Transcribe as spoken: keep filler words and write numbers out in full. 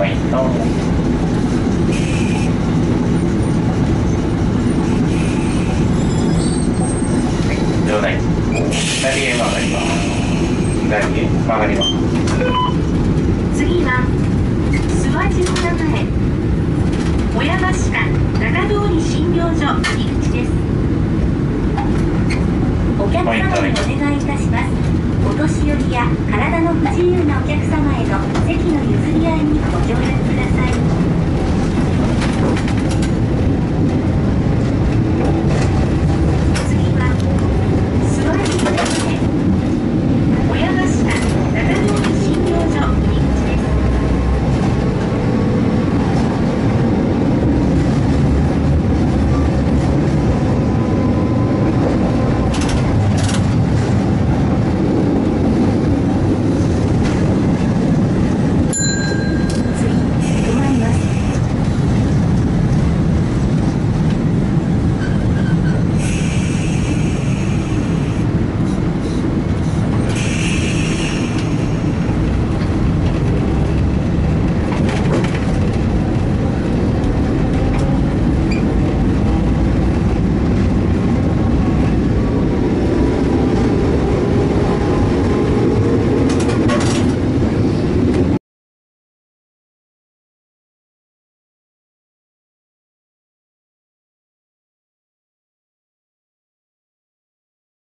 ポイント。場内左へ曲がります。左へ曲がります。 次は諏訪島前小山下中通り診療所入り口です。お客様にお願いいたします。お年寄りや体の不自由なお客様への席の譲り合いにご協力